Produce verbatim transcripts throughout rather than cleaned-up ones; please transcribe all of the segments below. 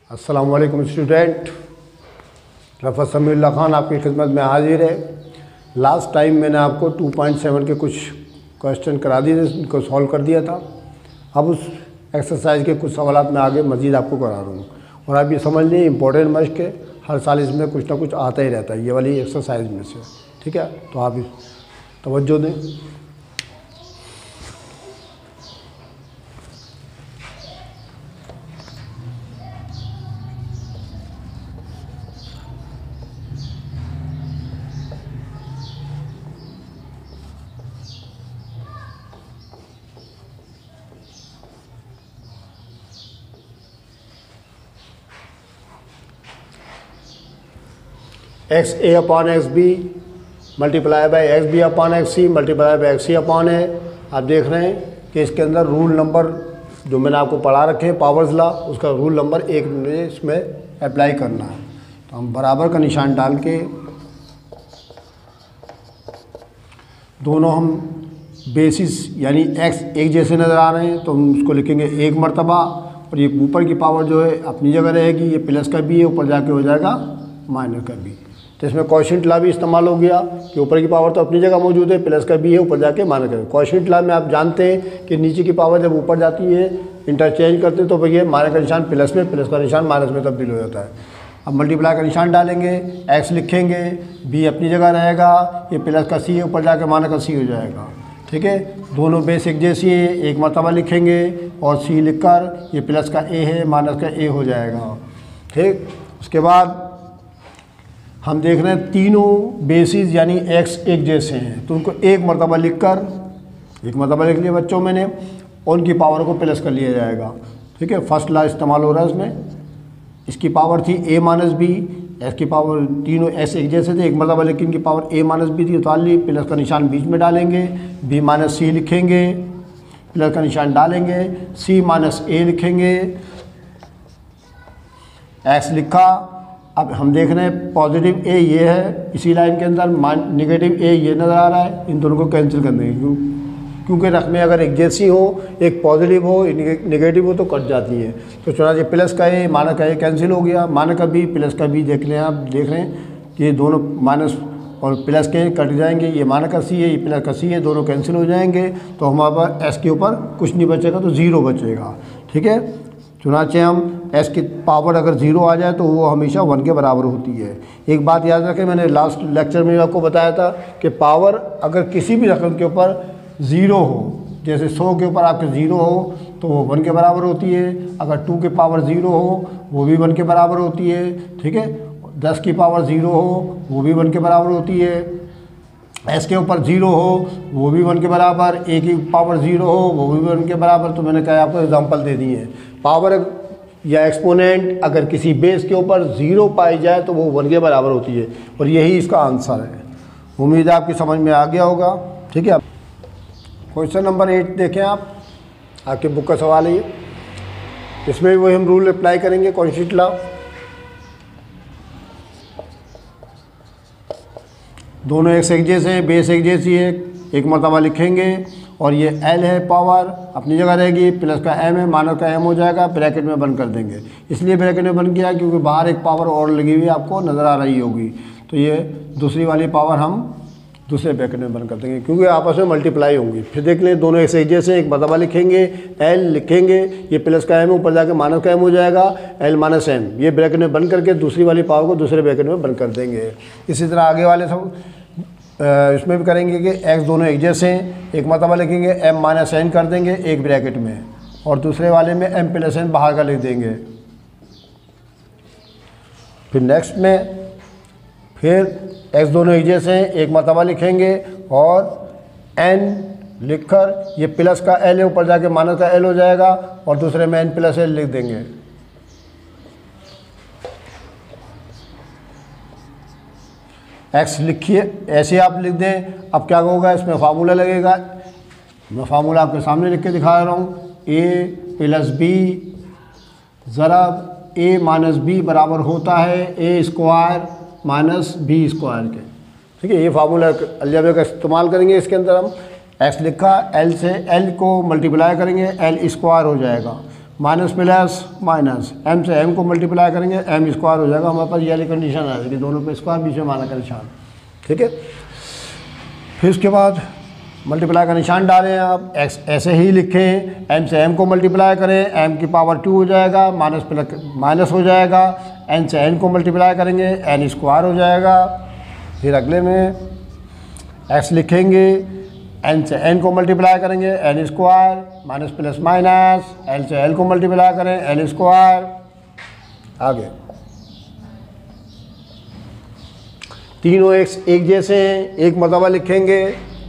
अस्सलाम वालेकुम स्टूडेंट, रफ़त समीउल्लाह खान आपकी खिदमत में हाजिर है। लास्ट टाइम मैंने आपको टू पॉइंट सेवन के कुछ क्वेश्चन करा दिए थे, उनको सॉल्व कर दिया था। अब उस एक्सरसाइज के कुछ सवाल मैं आगे मज़ीद आपको करा रहा हूँ। और आप ये समझ लीजिए इंपॉर्टेंट मश्क है, हर साल इसमें कुछ ना कुछ आता ही रहता है ये वाली एक्सरसाइज में से, ठीक है। तो आप तवज्जो दें। X A upon X B multiply by X B upon X C multiply by X C upon A. आप देख रहे हैं कि इसके अंदर रूल नंबर जो मैंने आपको पढ़ा रखे हैं पावर्स लॉ, उसका रूल नंबर एक मुझे इसमें अप्लाई करना है। तो हम बराबर का निशान डाल के दोनों हम बेसिस यानी एक्स एक जैसे नज़र आ रहे हैं तो हम उसको लिखेंगे एक मरतबा, और ये ऊपर की पावर जो है अपनी जगह रहेगी, ये प्लस का बी है, ऊपर जाके हो जाएगा माइनस का बी। तो इसमें क्वोशिएंट लॉ भी इस्तेमाल हो गया कि ऊपर की पावर तो अपनी जगह मौजूद है, प्लस का बी है, ऊपर जाके माइनस का बी। क्वोशिएंट लॉ में आप जानते हैं कि नीचे की पावर जब ऊपर जाती है इंटरचेंज करते हैं तो भैया माइनस का निशान प्लस में, प्लस का निशान माइनस में तब्दील हो जाता है। अब मल्टीप्लाई का निशान डालेंगे, एक्स लिखेंगे, बी अपनी जगह रहेगा, ये प्लस का सी है, ऊपर जाके माइनस का सी हो जाएगा, ठीक है। दोनों बेस एक जैसी है, एक मरतबा लिखेंगे और सी लिखकर ये प्लस का ए है, माइनस का ए हो जाएगा, ठीक। उसके बाद हम देख रहे हैं तीनों बेसिस यानी एक्स एक जैसे हैं तो उनको एक मरतबा लिखकर, एक मरतबा लिख लिया बच्चों मैंने, उनकी पावर को प्लस कर लिया जाएगा, ठीक है। फर्स्ट लॉ इस्तेमाल हो रहा है इसमें। इसकी पावर थी ए माइनस बी, एक्स की पावर तीनों एक्स एक जैसे थे, एक मरतबा लेकिन इनकी पावर ए माइनस बी थी, उतार ली, प्लस का निशान बीच में डालेंगे, बी माइनस सी लिखेंगे, प्लस का निशान डालेंगे, सी माइनस ए लिखेंगे, एक्स लिखा। अब हम देख रहे हैं पॉजिटिव ए ये है इसी लाइन के अंदर, नेगेटिव ए ये नज़र आ रहा है, इन दोनों को कैंसिल कर देंगे क्यों क्योंकि रकमें अगर एक जैसी हो, एक पॉजिटिव हो एक नेगेटिव हो तो कट जाती है। तो चुनाचे प्लस का ए माइनस का ए कैंसिल हो गया, माइनस का बी प्लस का बी देख लें, आप देख रहे हैं कि ये दोनों माइनस और प्लस के कट जाएंगे, ये माइनस का सी है, ये प्लस का सी है, दोनों कैंसिल हो जाएंगे। तो हमारे पास एस के ऊपर कुछ नहीं बचेगा तो ज़ीरो बचेगा, ठीक है। चुनाचे हम एस की पावर अगर ज़ीरो आ जाए तो वो हमेशा वन के बराबर होती है। एक बात याद रखें, मैंने लास्ट लेक्चर में आपको बताया था कि पावर अगर किसी भी रकम के ऊपर ज़ीरो हो, जैसे सौ के ऊपर आपके ज़ीरो हो तो वो वन के बराबर होती है, अगर टू के पावर ज़ीरो हो वो भी वन के बराबर होती है, ठीक है। दस की पावर ज़ीरो हो वो भी वन के बराबर होती है, एस के ऊपर ज़ीरो हो वो भी वन के बराबर, ए की पावर ज़ीरो हो वो भी वन के बराबर। तो मैंने कहा आपको एग्जांपल दे दिए हैं। पावर या एक्सपोनेंट अगर किसी बेस के ऊपर ज़ीरो पाई जाए तो वो वन के बराबर होती है, और यही इसका आंसर है। उम्मीद है आपकी समझ में आ गया होगा, ठीक है। क्वेश्चन नंबर एट देखें आप, आपके बुक का सवाल है ये। इसमें भी वही हम रूल अप्लाई करेंगे, क्वोशिएंट लॉ। दोनों एक्स एक जैसे हैं, बेस एक जैसी है, एक मरतबा लिखेंगे, और ये एल है पावर अपनी जगह रहेगी, प्लस का एम है, माइनस का एम हो जाएगा, ब्रैकेट में बंद कर देंगे। इसलिए ब्रैकेट में बंद किया क्योंकि बाहर एक पावर और लगी हुई आपको नज़र आ रही होगी, तो ये दूसरी वाली पावर हम दूसरे ब्रैकेट में बंद कर देंगे क्योंकि आपस में मल्टीप्लाई होंगी। फिर देख लें दोनों एक्स एक जैसे, एक मरतबा लिखेंगे, एल लिखेंगे, ये प्लस का एम ऊपर जाके माइनस का एम हो जाएगा, एल माइनस एम, ये ब्रैकेट में बंद करके दूसरी वाली पावर को दूसरे ब्रैकेट में बंद कर देंगे। इसी तरह आगे वाले सब इसमें भी करेंगे कि एक्स दोनों एक जैसे हैं, एक मरतबा लिखेंगे, एम माइनस एन कर देंगे एक ब्रैकेट में, और दूसरे वाले में एम प्लस एन बाहर का लिख देंगे। फिर नेक्स्ट में फिर एक्स दोनों एक जैसे हैं, एक मरतबा लिखेंगे और एन लिखकर ये प्लस का एल है, ऊपर जाके माइनस का एल हो जाएगा, और दूसरे में एन प्लस एल लिख देंगे। एक्स लिखिए, ऐसे आप लिख दें। अब क्या होगा, इसमें फार्मूला लगेगा, मैं फार्मूला आपके सामने लिख के दिखा रहा हूँ। ए प्लस बी ज़रब ए माइनस बी बराबर होता है A square minus B square के, ठीक है। ये फार्मूला अलजेब्रा का इस्तेमाल करेंगे। इसके अंदर हम एक्स लिखा, एल से एल को मल्टीप्लाई करेंगे, एल स्क्वायर हो जाएगा, माइनस प्लस माइनस, एम से एम को मल्टीप्लाई करेंगे, एम स्क्वायर हो जाएगा, हमारे पास ये वाली कंडीशन आ जाएगी, दोनों पे स्क्वायर बीच में माना का निशान, ठीक है। फिर उसके बाद मल्टीप्लाई का निशान डालें आप, एक्स ऐसे ही लिखें, एम से एम को मल्टीप्लाई करें, एम की पावर टू हो जाएगा, माइनस प्लस माइनस हो जाएगा, एन से एन को मल्टीप्लाई करेंगे, एन स्क्वायर हो जाएगा। फिर अगले में एक्स लिखेंगे, एन से एन को मल्टीप्लाई करेंगे, N square, minus plus minus, L से एल को मल्टीप्लाई करें, एल स्क्वायर। आगे तीनों एक्स एक जैसे हैं, एक मरतबा लिखेंगे।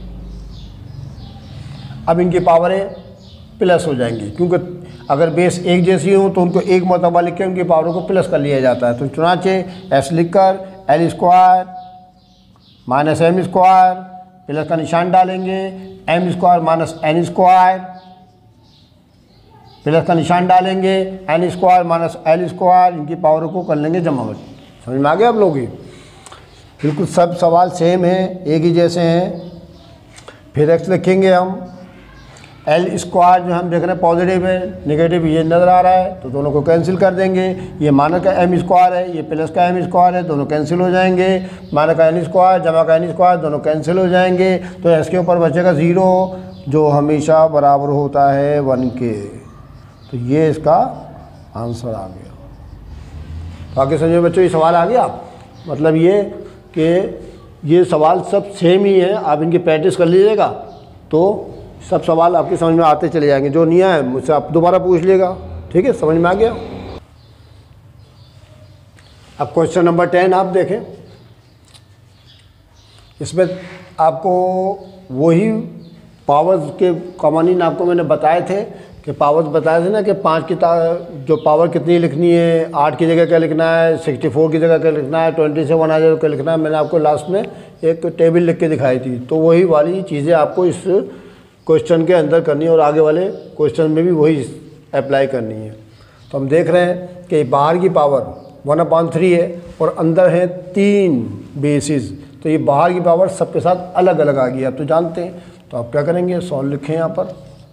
अब इनकी पावरें प्लस हो जाएंगी, क्योंकि अगर बेस एक जैसी हो तो उनको एक मरतबा लिख के उनकी पावरों को प्लस कर लिया जाता है। तो चुनाचे एस लिख कर L square minus M square, plus का निशान डालेंगे, M square minus N square, plus का निशान डालेंगे, N square minus L square, इनकी पावरों को कर लेंगे जमा। समझ में आ गया आप लोग? बिल्कुल सब सवाल सेम है, एक ही जैसे हैं। फिर एक्स लिखेंगे हम, एल स्क्वायर जो हम देख रहे हैं पॉजिटिव है, नेगेटिव ये नज़र आ रहा है, तो दोनों को कैंसिल कर देंगे। ये माइनस का एम स्क्वायर है, ये प्लस का एम स्क्वायर है, दोनों कैंसिल हो जाएंगे। माइनस का एन स्क्वायर जमा का एन स्क्वायर, दोनों कैंसिल हो जाएंगे। तो इसके ऊपर बचेगा ज़ीरो, जो हमेशा बराबर होता है वन के। तो ये इसका आंसर आ गया। बाकी समझे बच्चों, ये सवाल आ गया। मतलब ये कि ये सवाल सब सेम ही है, आप इनकी प्रैक्टिस कर लीजिएगा तो सब सवाल आपके समझ में आते चले जाएंगे। जो नहीं आए मुझसे आप दोबारा पूछ लीजिएगा, ठीक है? समझ में आ गया? अब क्वेश्चन नंबर टेन आप देखें। इसमें आपको वही पावर्स के कवानीन आपको मैंने बताए थे कि पावर्स बताए थे ना कि पाँच की जो पावर कितनी लिखनी है, आठ की जगह क्या लिखना है, सिक्सटी फोर की जगह क्या लिखना है, ट्वेंटी से वन आ जाए क्या लिखना है। मैंने आपको लास्ट में एक टेबल लिख के दिखाई थी। तो वही वाली चीज़ें आपको इस क्वेश्चन के अंदर करनी है और आगे वाले क्वेश्चन में भी वही अप्लाई करनी है। तो हम देख रहे हैं कि बाहर की पावर वन अपॉन थ्री है और अंदर है तीन बेसिस। तो ये बाहर की पावर सबके साथ अलग अलग आ गई, आप तो जानते हैं। तो आप क्या करेंगे, सॉल्व लिखें यहाँ पर,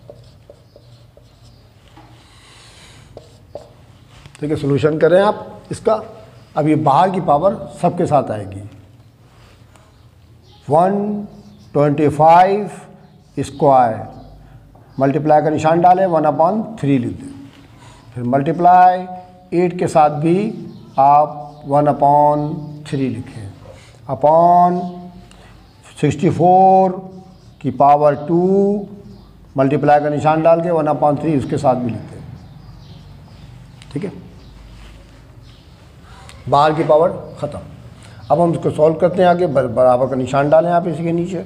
ठीक है? सॉल्यूशन करें आप इसका। अब ये बाहर की पावर सबके साथ आएगी, one twenty five square, multiply का निशान डालें, वन अपॉन थ्री लिख दें। फिर मल्टीप्लाई एट के साथ भी आप वन अपॉन थ्री लिखें, अपॉन सिक्सटी फोर की पावर टू, मल्टीप्लाई का निशान डाल के वन अपॉन थ्री उसके साथ भी लिखते हैं, ठीक है? बाहर की पावर ख़त्म। अब हम इसको सॉल्व करते हैं आगे। बराबर का निशान डालें आप इसी के नीचे।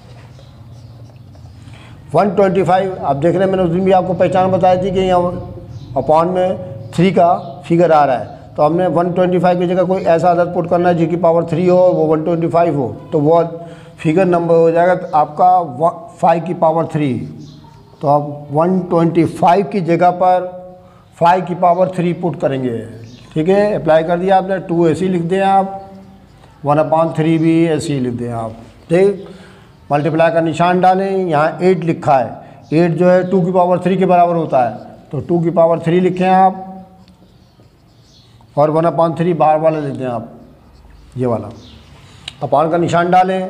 वन ट्वेंटी फाइव आप देख रहे हैं, मैंने उस दिन भी आपको पहचान बताई थी कि यहाँ अपॉन में थ्री का फिगर आ रहा है। तो हमने वन ट्वेंटी फाइव की जगह कोई ऐसा अदद पुट करना है जिसकी पावर थ्री हो, वो वन ट्वेंटी फाइव हो, तो वो फिगर नंबर हो जाएगा तो आपका फाइव की पावर थ्री। तो आप वन ट्वेंटी फाइव की जगह पर फाइव की पावर थ्री पुट करेंगे, ठीक है? अप्लाई कर दिया आपने। टू ऐसे ही लिख दें आप, वन अपॉन थ्री भी ऐसे ही लिख दें आप, ठीक? मल्टीप्लाई का निशान डालें, यहाँ एट लिखा है, एट जो है टू की पावर थ्री के बराबर होता है, तो टू की पावर थ्री लिखें आप, और वन अपॉन थ्री बाहर वाला लिख दें आप, ये वाला। अपॉन का निशान डालें,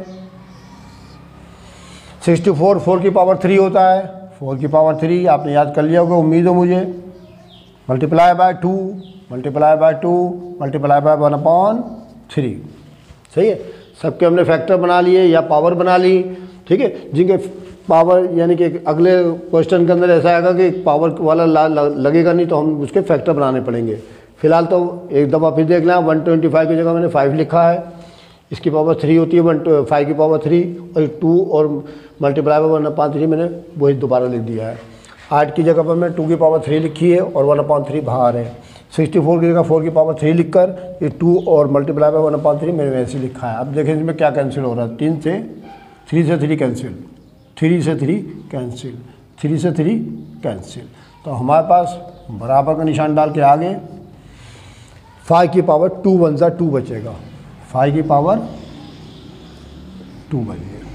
सिक्सटी फोर फोर की पावर थ्री होता है, फोर की पावर थ्री आपने याद कर लिया होगा, उम्मीद हो मुझे। Multiply by two, multiply by two, multiply by one upon three, सही है? सबके हमने फैक्टर बना लिए या पावर बना ली, ठीक है? जिनके पावर यानी कि अगले क्वेश्चन के अंदर ऐसा आएगा कि पावर वाला ला, ला, लगेगा नहीं, तो हम उसके फैक्टर बनाने पड़ेंगे। फिलहाल तो एक दफ़ा फिर देख लें, वन ट्वेंटी फाइव की जगह मैंने फाइव लिखा है, इसकी पावर थ्री होती है, वन फाइव की पावर थ्री, और टू और multiply by one upon three मैंने वही दोबारा लिख दिया है। आठ की जगह पर मैं टू की पावर थ्री लिखी है और वन अपॉन थ्री बाहर है। सिक्सटी फोर की जगह फोर की पावर थ्री लिख कर ये टू और multiply by one upon three मैंने वैसे लिखा है। अब देखें इसमें क्या कैंसिल हो रहा है, तीन से थ्री से थ्री कैंसिल, थ्री से थ्री कैंसिल, थ्री से थ्री कैंसिल। तो हमारे पास बराबर का निशान डाल के आगे फाइव की पावर टू वन ज़ा टू बचेगा, फाइव की पावर टू बचेगा,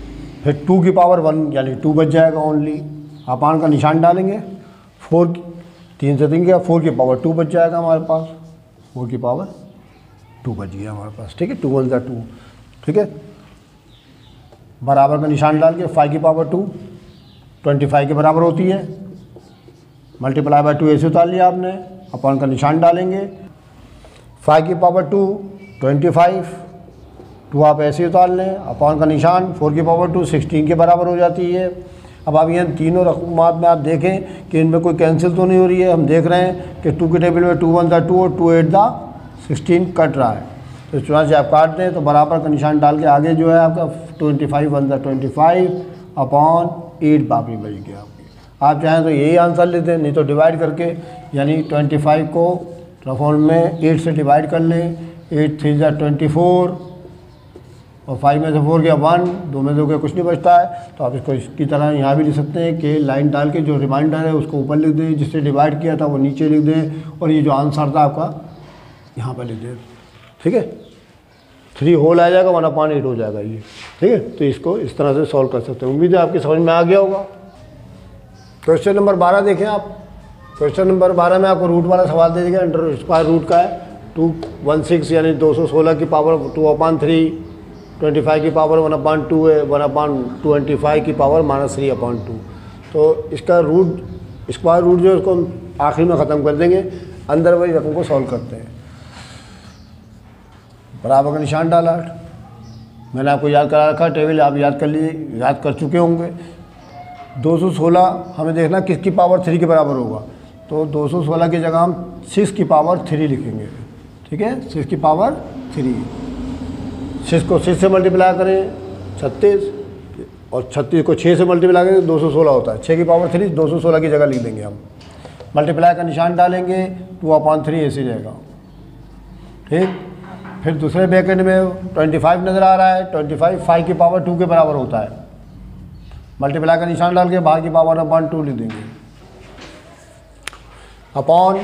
फिर टू की पावर वन यानी टू बच जाएगा ओनली। अपान का निशान डालेंगे, फोर तीन से तीन गया, फोर की पावर टू बच जाएगा हमारे पास, फोर की पावर टू बच गया हमारे पास, ठीक है, टू वन ज़ा टू, ठीक है। बराबर का निशान डाल के फाइव की पावर टू ट्वेंटी फाइव के बराबर होती है, मल्टीप्लाई बाय टू ऐसे उतार लिया आपने, अपॉन का निशान डालेंगे, फाइव की power two twenty five, two आप ऐसे उतार लें, अपॉन का निशान, फोर की पावर टू सिक्सटीन के बराबर हो जाती है। अब आप यहाँ तीनों रकमात में आप देखें कि इनमें कोई कैंसिल तो नहीं हो रही है। हम देख रहे हैं कि टू के टेबल में टू वन दा टू और टू एट दा सिक्सटीन कट रहा है, तो इस तरह से आप काट दें तो बराबर का निशान डाल के आगे जो है आपका ट्वेंटी फाइव वन दा ट्वेंटी फाइव अपॉन एट बाकी बच गया आपकी। आप चाहें तो यही आंसर लेते हैं, नहीं तो डिवाइड करके, यानी ट्वेंटी फाइव को रफॉर्म में एट से डिवाइड कर लें, एट थ्री ज़ा ट्वेंटी फोर और फाइव में से फोर गया वन, दो में से गया कुछ नहीं बचता है, तो आप इसको इसकी तरह यहाँ भी लिख सकते हैं कि लाइन डाल के जो रिमाइंडर है उसको ऊपर लिख दें, जिससे डिवाइड किया था वो नीचे लिख दें, और ये जो आंसर था आपका यहाँ पर लिख दें, ठीक है। थ्री होल आ जाएगा, वन अपॉन एट हो जाएगा ये, ठीक है। तो इसको इस तरह से सॉल्व कर सकते हैं। उम्मीद है आपकी समझ में आ गया होगा। क्वेश्चन नंबर बारह देखें आप। क्वेश्चन नंबर बारह में आपको रूट वाला सवाल दे दिया, अंडर स्क्वायर रूट का है, टू वन सिक्स यानी दो सौ सोलह की power two upon three, twenty five की पावर वन अपॉन टू है, वन अपॉन ट्वेंटी फाइव की power minus three upon two. तो इसका रूट स्क्वायर रूट जो है उसको हम आखिर में ख़त्म कर देंगे, अंदर वाली रकम को सॉल्व करते हैं। बराबर का निशान डाला, मैंने आपको याद करा रखा, टेबल आप याद कर लिए, याद कर चुके होंगे। दो सौ सोलह हमें देखना किसकी पावर थ्री के बराबर होगा, तो दो सौ सोलह की जगह हम सिक्स की पावर थ्री लिखेंगे, ठीक है, सिक्स की पावर थ्री। सिक्स को सिक्स से मल्टीप्लाई करें छत्तीस, और छत्तीस को छः से मल्टीप्लाई करें दो सौ सोलह होता है, छः की पावर थ्री दो सौ सोलह की जगह लिख देंगे हम, मल्टीप्लाई का निशान डालेंगे, टू अपॉन थ्री ऐसे रहेगा, ठीक। फिर दूसरे ब्रैकेट में ट्वेंटी फाइव नज़र आ रहा है, ट्वेंटी फाइव फाइव की पावर टू के बराबर होता है, मल्टीप्लाई का निशान डाल के बाहर की पावर अपॉन टू लिख देंगे, अपॉन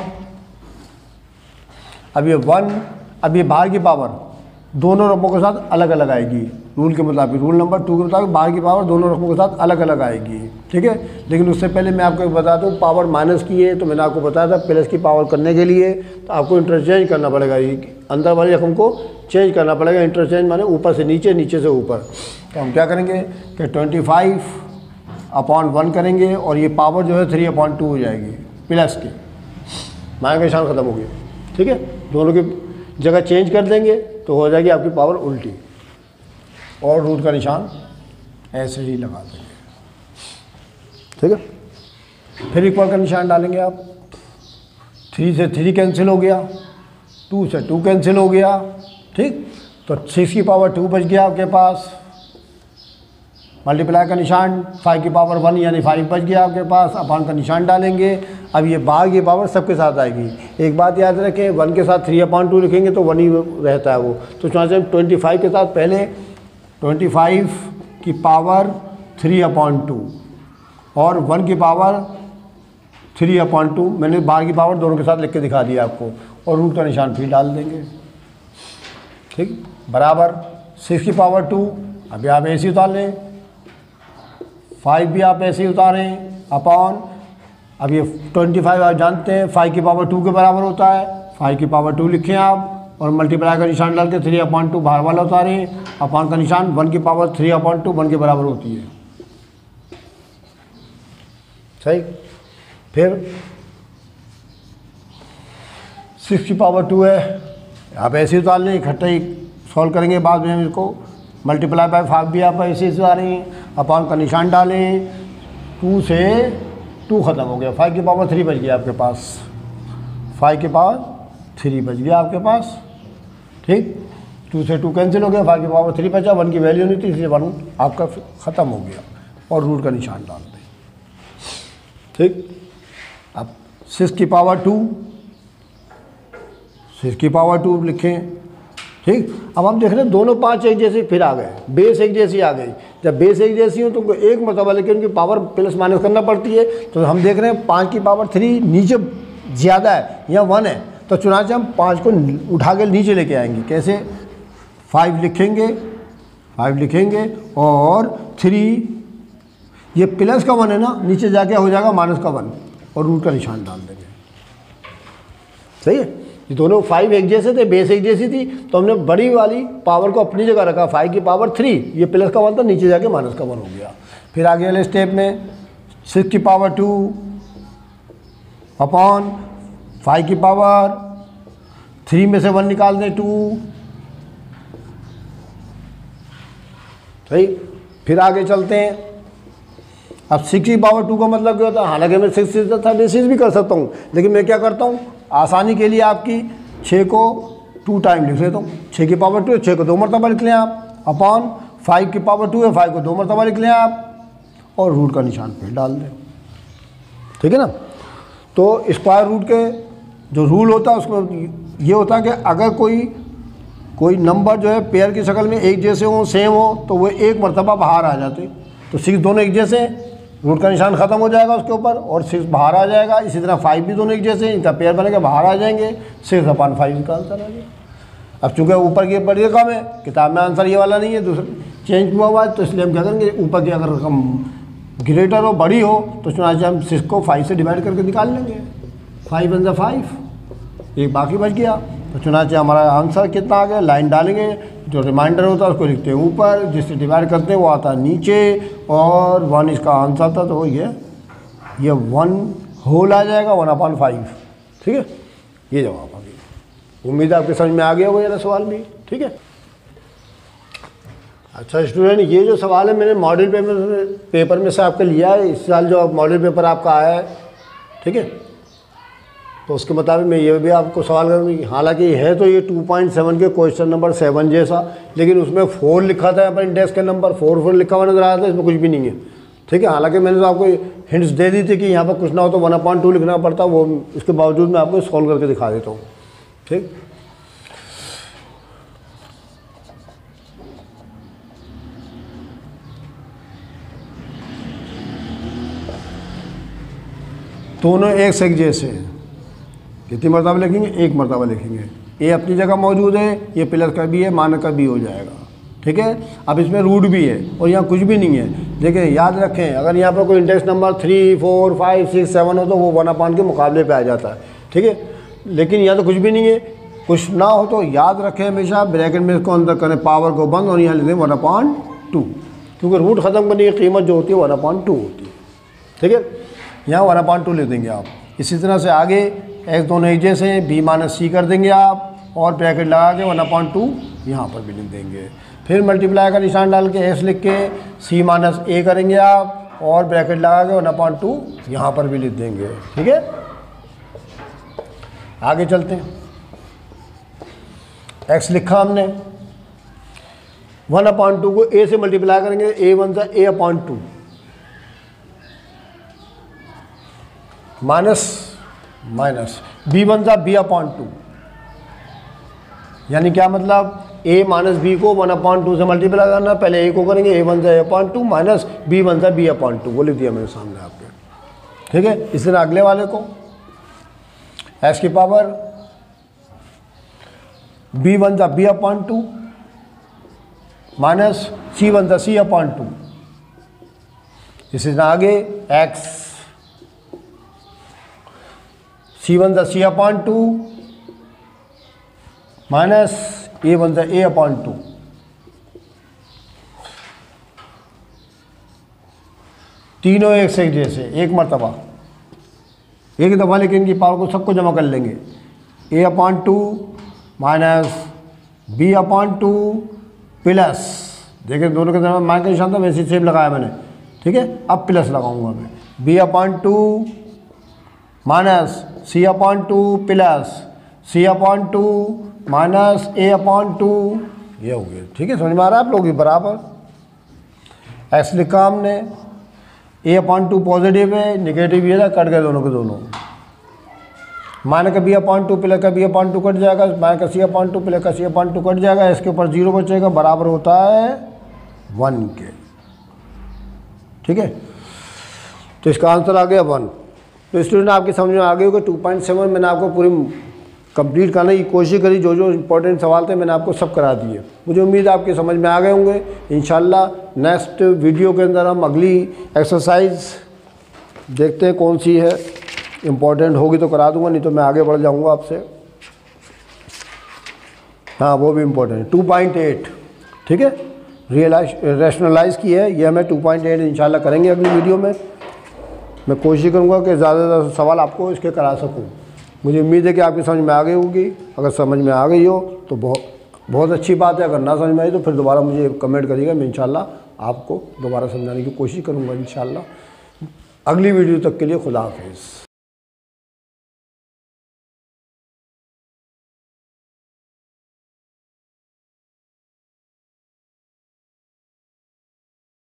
अब ये वन, अब ये बाहर की पावर दोनों रकमों के साथ अलग अलग आएगी, रूल के मुताबिक, रूल नंबर टू के मुताबिक बाहर की पावर दोनों रकमों के साथ अलग अलग आएगी, ठीक है। लेकिन उससे पहले मैं आपको एक बता दूँ, पावर माइनस की है तो मैंने आपको बताया था प्लस की पावर करने के लिए तो आपको इंटरचेंज करना पड़ेगा, अंदर वाली रकम को चेंज करना पड़ेगा। इंटरचेंज माने ऊपर से नीचे, नीचे से ऊपर। तो हम क्या करेंगे कि ट्वेंटी फाइव अपॉन वन करेंगे और ये पावर जो है थ्री अपॉन टू हो जाएगी प्लस की, माइनस का निशान ख़त्म हो गया, ठीक है। दोनों की जगह चेंज कर देंगे तो हो जाएगी आपकी पावर उल्टी, और रूट का निशान ऐसे ही लगा देंगे, ठीक है। फिर इक्वल का निशान डालेंगे आप, थ्री से थ्री कैंसिल हो गया, टू से टू कैंसिल हो गया, ठीक। तो सिक्स की पावर टू बच गया आपके पास, मल्टीप्लाई का निशान, फाइव की पावर वन यानी फाइव बच गया आपके पास, अपॉन का निशान डालेंगे। अब ये बाहर की पावर सबके साथ आएगी। एक बात याद रखें, वन के साथ थ्री अपॉन टू लिखेंगे तो वन ही रहता है वो, तो यहाँ से ट्वेंटी फाइव के साथ पहले ट्वेंटी फाइव की पावर थ्री अपॉन टू और वन की पावर थ्री अपॉन टू, मैंने बाहर की पावर दोनों के साथ लिख के दिखा दिया आपको, और रूट का निशान फिर डाल देंगे, ठीक। बराबर सिक्स की पावर टू, अभी आप ऐसे ही उतार लें, फाइव भी आप ऐसे ही उतारें, अपॉन अब ये ट्वेंटी फाइव आप जानते हैं फाइव की पावर टू के बराबर होता है, फाइव की पावर टू लिखें आप, और मल्टीप्लाई का निशान डाल के थ्री अपॉन टू बाहर वाला उतारें, अपॉन का निशान, वन की power three upon two one के बराबर होती है, सही। फिर सिक्स की पावर टू है, आप ऐसे ही उतार लें, इकट्ठा ही सॉल्व करेंगे बाद में हम इसको, मल्टीप्लाई बाय फाइव भी आप ऐसे ही उतारें, अपॉन का निशान डालें, टू से टू ख़त्म हो गया, फाइव की पावर थ्री बच गया आपके पास, फाइव की पावर थ्री बच गया आपके पास, ठीक। टू से टू कैंसिल हो गया, फाइव की पावर थ्री बचा, वन की वैल्यू नहीं थी इसलिए वन आपका ख़त्म हो गया, और रूट का निशान डाल दें, ठीक। अब सिक्स की पावर टू, सिक्स की पावर टू लिखें, ठीक। अब हम देख रहे हैं दोनों पाँच एक जैसे फिर आ गए, बेस एक जैसी आ गई। जब बेस एक जैसी हो तो एक मरतबा लेकिन उनकी पावर प्लस माइनस करना पड़ती है, तो हम देख रहे हैं पाँच की पावर थ्री नीचे ज़्यादा है या वन है, तो चुनाचे हम पाँच को उठा के नीचे लेके आएंगे। कैसे? फाइव लिखेंगे, फाइव लिखेंगे और थ्री, ये प्लस का वन है ना, नीचे जाके हो जाएगा माइनस का वन, और रूट का निशान डाल देंगे, सही है, ये दोनों फाइव एक जैसे थे, बेस एक जैसी थी, तो हमने बड़ी वाली पावर को अपनी जगह रखा, फाइव की पावर थ्री, ये प्लस का वन था, नीचे जाके माइनस का वन हो गया। फिर आगे वाले स्टेप में सिक्स की पावर टू अपॉन फाइव की पावर थ्री में से वन निकाल दें टू, सही। फिर आगे चलते हैं, अब सिक्स की पावर टू का मतलब क्या होता है, हालांकि मैं सिक्स से थर्टी सिक्स भी कर सकता हूँ, लेकिन मैं क्या करता हूँ आसानी के लिए आपकी छः को टू टाइम लिख लेता हूँ, छः की पावर टू है, छः को दो मरतबा लिख लें आप, अपॉन फाइव की पावर टू है, फाइव को दो मरतबा लिख लें आप, और रूट का निशान फिर डाल दें, ठीक है ना। तो स्क्वायर रूट के जो रूल होता है उसमें ये होता है कि अगर कोई कोई नंबर जो है पेयर की शक्ल में एक जैसे हो, सेम हो, तो वो एक मरतबा बाहर आ जाते, तो सिक्स दोनों एक जैसे, रूट का निशान ख़त्म हो जाएगा उसके ऊपर और सिक्स बाहर आ जाएगा। इसी तरह फाइव भी दोनों एक जैसे, इनका पेयर बनेगा, बाहर आ जाएंगे, सिक्स अपॉन फाइव का आंसर आ जाएगा। अब चूँकि ऊपर की बड़ी रकम है, किताब में आंसर ये वाला नहीं है, दूसरा चेंज हुआ हुआ है, तो इसलिए हम क्या करेंगे, ऊपर की अगर रकम ग्रेटर हो, बड़ी हो, तो चुनाचे हम सिक्स को फाइव से डिवाइड करके निकाल लेंगे, फाइव वन ज़ा फाइव, एक बाकी बच गया, तो चुनाचे हमारा आंसर कितना आ गया, लाइन डालेंगे, जो रिमाइंडर होता है उसको लिखते हैं ऊपर, जिससे डिवाइड करते हैं वो आता है नीचे, और वन इसका आंसर था, तो ये ये वन होल आ जाएगा, वन अपॉन फाइव, ठीक है, ये जवाब आ गया। उम्मीद है आपके समझ में आ गया होगा ये सवाल भी, ठीक है। अच्छा स्टूडेंट, ये जो सवाल है मैंने मॉडल पेपर पेपर में से आपके लिया है, इस साल जो मॉडल पेपर आपका आया है, ठीक है, तो उसके मुताबिक मैं ये भी आपको सवाल करूँगी। हालांकि है तो ये टू पॉइंट सेवन के क्वेश्चन नंबर सेवन जैसा, लेकिन उसमें फोर लिखा था, यहाँ पर इंडेक्स के नंबर फोर फोर लिखा हुआ नजर आया था, इसमें कुछ भी नहीं है, ठीक है। हालांकि मैंने तो आपको हिंट्स दे दी थी कि यहाँ पर कुछ ना हो तो वन अपॉइंट टू लिखना पड़ता, वो इसके बावजूद मैं आपको सॉल्व करके दिखा देता हूँ, ठीक। दोनों एक से एक जैसे हैं, कितनी मरतबा लिखेंगे, एक मरतबा लिखेंगे, ए अपनी जगह मौजूद है, ये प्लस का भी है, माइनस का भी हो जाएगा, ठीक है। अब इसमें रूट भी है और यहाँ कुछ भी नहीं है, देखिए याद रखें, अगर यहाँ पर कोई index number three four five six seven हो तो वो वन अपॉइंट के मुकाबले पे आ जाता है, ठीक है। लेकिन यहाँ तो कुछ भी नहीं है, कुछ ना हो तो याद रखें हमेशा ब्रैकेट में इसको अंदर करें, पावर को बंद, और यहाँ लेते हैं वन अपॉइंट टू, क्योंकि रूट ख़त्म करने की कीमत जो होती है वन अपॉइंट टू होती है, ठीक है। यहाँ वन अपॉइंट टू ले देंगे आप। इसी तरह से आगे एक्स दोनों एक जैसे हैं, बी माइनस सी कर देंगे आप, और ब्रैकेट लगा के वन अपॉइंट टू यहाँ पर भी लिख देंगे। फिर मल्टीप्लाई का निशान डाल के एक्स लिख के सी माइनस ए करेंगे आप, और ब्रैकेट लगा के वन अपॉइंट टू यहाँ पर भी लिख देंगे, ठीक है। आगे चलते हैं, एक्स लिखा हमने, वन अपॉइंट टू को ए से मल्टीप्लाई करेंगे, ए वन सा A upon two, minus minus B one सा बी अपॉइंट टू, यानी क्या मतलब, ए माइनस बी को वन अपॉइंट टू से मल्टीप्लाई करना, पहले ए को करेंगे ए वन सा A upon two minus B one सा बी अपॉइंट टू, वो लिख दिया मेरे सामने आपके, ठीक है। इस तरह अगले वाले को एक्स की पावर बी वन सा B upon two minus C one सा सी अपॉइंट टू, इसी तरह आगे एक्स सी वन सा C upon two minus A one सा ए अपॉइंट टू, तीनों एक से एक जैसे, एक मरतबा एक दफ़ा लेकिन इनकी पावर को सबको जमा कर लेंगे, A upon two minus B upon two plus, देखिए दोनों के दरमियान माइनस का निशान था, वैसे सेम लगाया मैंने, ठीक है। अब प्लस लगाऊंगा मैं, B upon two minus C upon two plus C upon two minus A upon two, ये हो गया, ठीक है। समझ में आ रहा है आप लोग, बराबर एक्स लिखा हमने, ए अपॉइंट टू पॉजिटिव है, निगेटिव ये था, कट गए दोनों के दोनों, माइनस का बी अपॉइंट टू प्लस का बी अपॉइंट टू कट जाएगा, माइनस का सी अपॉइंट टू प्लस का सी अपॉइंट टू कट जाएगा, इसके ऊपर जीरो बचेगा, बराबर होता है वन के, ठीक है। तो इसका आंसर आ गया वन। तो स्टूडेंट आपकी समझ में आ गई होगा, टू पॉइंट सेवन मैंने आपको पूरी कंप्लीट करने की कोशिश करी, जो जो इंपॉर्टेंट सवाल थे मैंने आपको सब करा दिए। मुझे उम्मीद है आपकी समझ में आ गए होंगे। इंशाल्लाह नेक्स्ट वीडियो के अंदर हम अगली एक्सरसाइज देखते हैं कौन सी है, इम्पॉर्टेंट होगी तो करा दूंगा, नहीं तो मैं आगे बढ़ जाऊंगा आपसे। हाँ वो भी इम्पोर्टेंट है। टू पॉइंट एट, ठीक है, रियलाइज रैशनलाइज की है, ये हमें टू पॉइंट एट इंशाल्लाह करेंगे अगली वीडियो में। मैं कोशिश करूँगा कि ज़्यादा से ज़्यादा सवाल आपको इसके करा सकूँ। मुझे उम्मीद है कि आपकी समझ में आ गई होगी। अगर समझ में आ गई हो तो बहुत बहुत अच्छी बात है, अगर ना समझ में आई तो फिर दोबारा मुझे कमेंट करिएगा, मैं इंशाल्लाह आपको दोबारा समझाने की कोशिश करूँगा इंशाल्लाह। अगली वीडियो तक के लिए खुदा हाफिज़।